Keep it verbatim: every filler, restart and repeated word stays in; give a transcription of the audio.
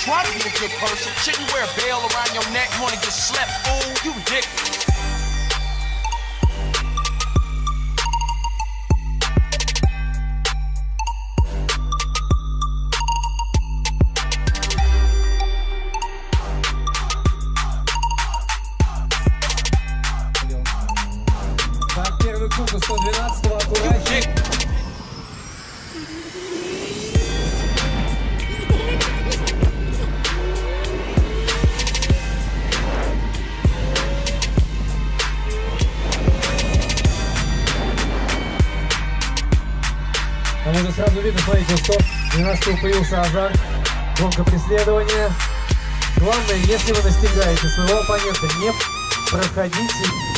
try to be a good person. Shouldn't wear a veil around your neck. You wanna get slept, fool? You ridiculous. Так, первый круг у сто двенадцатого, аккуратней. Там уже сразу видно, смотрите, сто двенадцатого появился азарт, гонка преследования. Главное, если вы настигаете своего оппонента, не проходите.